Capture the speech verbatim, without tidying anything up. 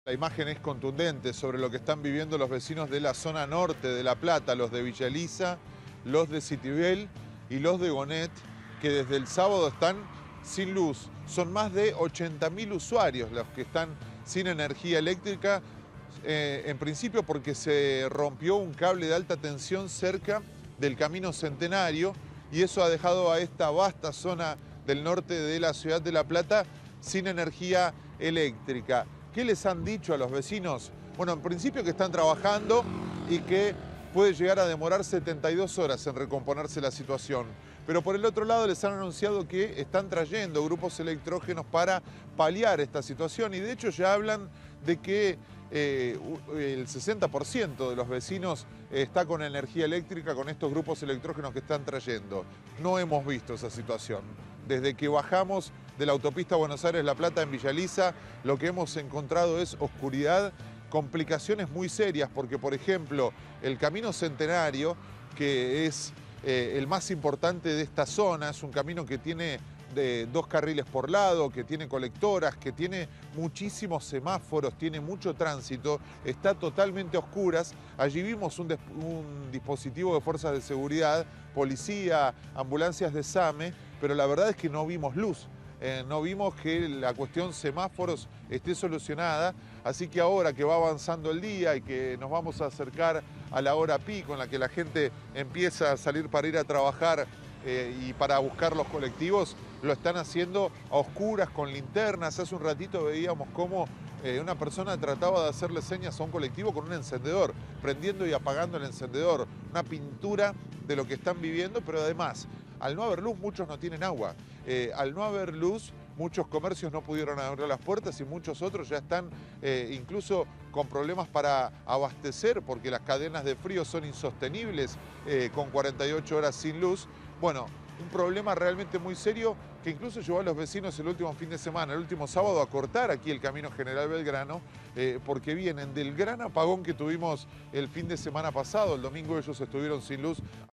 La imagen es contundente sobre lo que están viviendo los vecinos de la zona norte de La Plata, los de Villa Elisa, los de Citibel y los de Gonet, que desde el sábado están sin luz. Son más de ochenta mil usuarios los que están sin energía eléctrica, eh, en principio porque se rompió un cable de alta tensión cerca del Camino Centenario y eso ha dejado a esta vasta zona del norte de la ciudad de La Plata sin energía eléctrica. ¿Qué les han dicho a los vecinos? Bueno, en principio que están trabajando y que puede llegar a demorar setenta y dos horas en recomponerse la situación. Pero por el otro lado les han anunciado que están trayendo grupos electrógenos para paliar esta situación y de hecho ya hablan de que eh, el sesenta por ciento de los vecinos está con energía eléctrica con estos grupos electrógenos que están trayendo. No hemos visto esa situación. Desde que bajamos de la autopista Buenos Aires-La Plata en Villa Elisa, lo que hemos encontrado es oscuridad, complicaciones muy serias, porque por ejemplo, el Camino Centenario, que es eh, el más importante de esta zona, es un camino que tiene de dos carriles por lado, que tiene colectoras, que tiene muchísimos semáforos, tiene mucho tránsito, está totalmente a oscuras. Allí vimos un, un dispositivo de fuerzas de seguridad, policía, ambulancias de SAME, pero la verdad es que no vimos luz. Eh, no vimos que la cuestión semáforos esté solucionada, así que ahora que va avanzando el día y que nos vamos a acercar a la hora pico en la que la gente empieza a salir para ir a trabajar eh, y para buscar los colectivos, lo están haciendo a oscuras con linternas. Hace un ratito veíamos cómo eh, una persona trataba de hacerle señas a un colectivo con un encendedor, prendiendo y apagando el encendedor, una pintura de lo que están viviendo, pero además, al no haber luz, muchos no tienen agua. Eh, al no haber luz, muchos comercios no pudieron abrir las puertas y muchos otros ya están eh, incluso con problemas para abastecer porque las cadenas de frío son insostenibles eh, con cuarenta y ocho horas sin luz. Bueno, un problema realmente muy serio que incluso llevó a los vecinos el último fin de semana, el último sábado, a cortar aquí el Camino General Belgrano, eh, porque vienen del gran apagón que tuvimos el fin de semana pasado. El domingo ellos estuvieron sin luz